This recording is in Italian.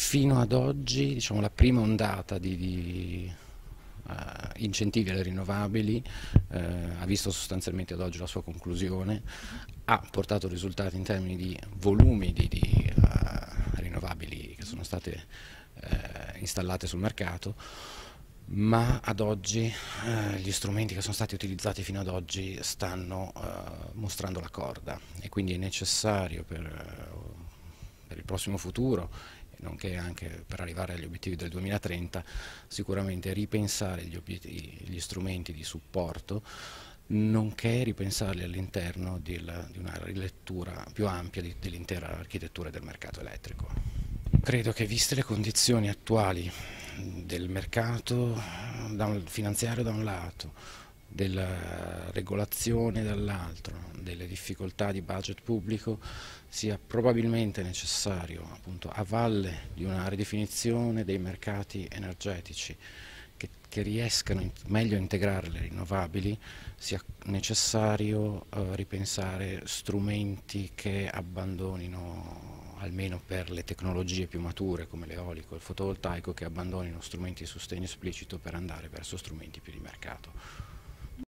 fino ad oggi, diciamo, la prima ondata di incentivi alle rinnovabili ha visto sostanzialmente ad oggi la sua conclusione, ha portato risultati in termini di volumi di rinnovabili che sono state installate sul mercato, ma ad oggi gli strumenti che sono stati utilizzati fino ad oggi stanno mostrando la corda, e quindi è necessario per il prossimo futuro, nonché anche per arrivare agli obiettivi del 2030, sicuramente ripensare gli strumenti di supporto, nonché ripensarli all'interno di una rilettura più ampia dell'intera architettura del mercato elettrico. Credo che, viste le condizioni attuali del mercato finanziario da un lato, della regolazione dall'altro, delle difficoltà di budget pubblico, sia probabilmente necessario, appunto, a valle di una ridefinizione dei mercati energetici che riescano meglio a integrare le rinnovabili, sia necessario ripensare strumenti che abbandonino, almeno per le tecnologie più mature come l'eolico e il fotovoltaico, che abbandonino strumenti di sostegno esplicito per andare verso strumenti più di mercato.